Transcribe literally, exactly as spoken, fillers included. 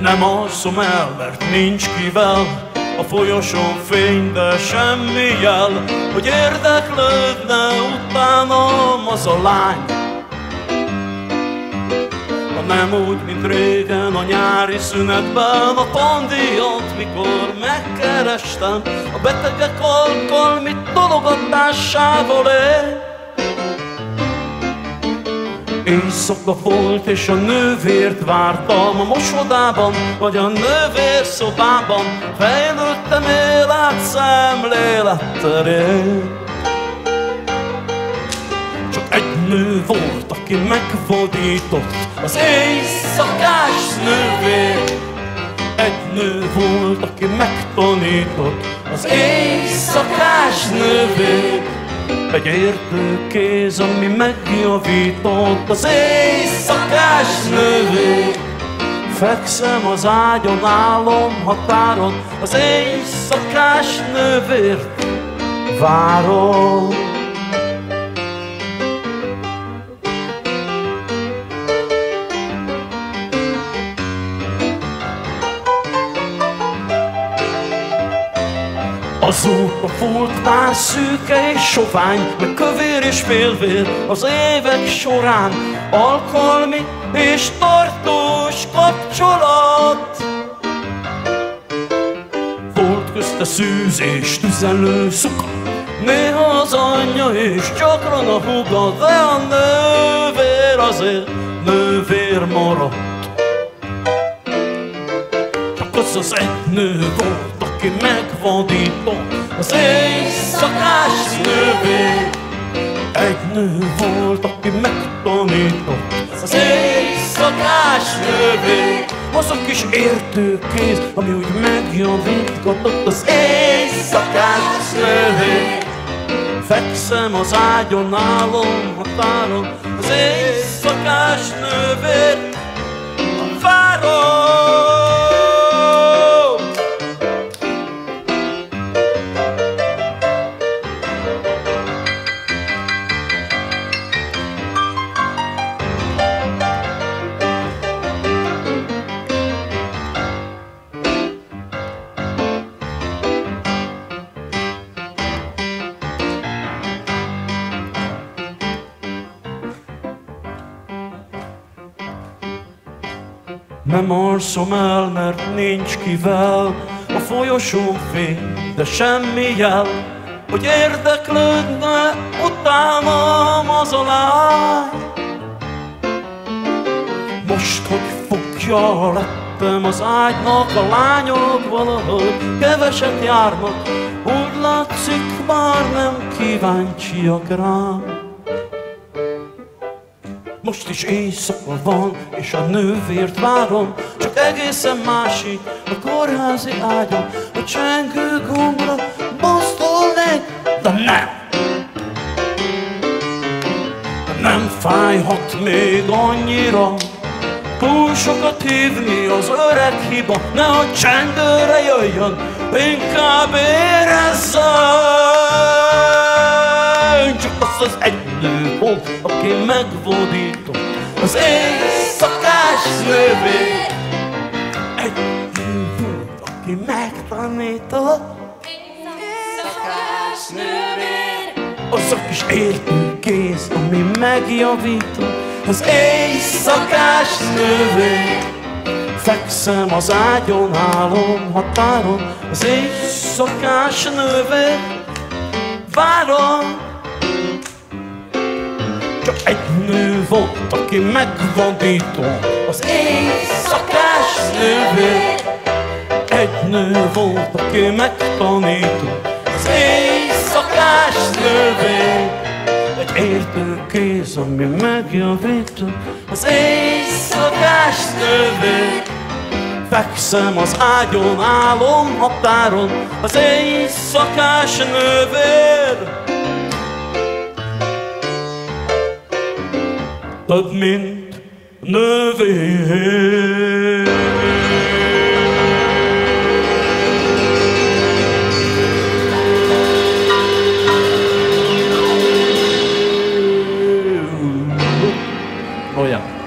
Nem alszom el, mert nincs kivel, a folyosón fény, de semmi jel, hogy érdeklődne utánam az a lány. Ha nem úgy, mint régen a nyári szünetben, a tandíjat, mikor megkerestem, a betegek alkalmi tologatásával él. Éjszaka volt, és a nővért vártam a mosodában, vagy a nővér szobában, fejlődtem életszemléletterén. Csak egy nő volt, aki megfordított, az éjszakás nővér. Egy nő volt, aki megtanított, az éjszakás nővér. Egy értő kéz, ami megjavított, az éjszakás nővér. Fekszem az ágyon, álom határon, az éjszakás nővért várom. Azóta volt már szűke és sovány, meg kövér és félvér az évek során, alkalmi és tartós kapcsolat. Volt közte szűz és tüzelő szuka, néha az anyja és gyakran a húga, de a nővér azért nővér maradt. Csak az az egy nő volt, aki megvadított, az éjszakás nővér. Egy nő volt, aki megtanított, az éjszakás nővér. Az a kis értőkéz, ami úgy megjavítgatott, az éjszakás nővér. Fekszem az ágyon, álom határon, az éjszakás nővér várom. Nem alszom el, mert nincs kivel, a folyosón fény, de semmi jel, hogy érdeklődne utánam az a lány. Most, hogy fogja a leppem az ágynak, a lányok valahogy keveset járnak, úgy látszik, már nem kíváncsiak rám. Most is éjszaka van, és a nővért várom, csak egészen másik a kórházi ágyon, a csengő gombra mozdulnék, de nem! Nem fájhat még annyira, túl sokat hívni az öreg hiba, ne a csengőre jöjjön, inkább érezzem! Csak az az egy nő volt, aki megvadított, az éjszakás nővér. Egy nő volt, aki megtanított, éjszakás nővér. Az a kis értőkéz, ami megjavított, az éjszakás nővér. Fekszem az ágyon, álom határon, az éjszakás nővér várom. Csak egy nő volt, aki megvadított, az éjszakás nővér. Egy nő volt, aki megtanított, az éjszakás nővér. Egy értő kéz, ami megjavított, az éjszakás nővér. Fekszem az ágyon, álom határon, az éjszakás nővér. Több, mint nővér. Olyan.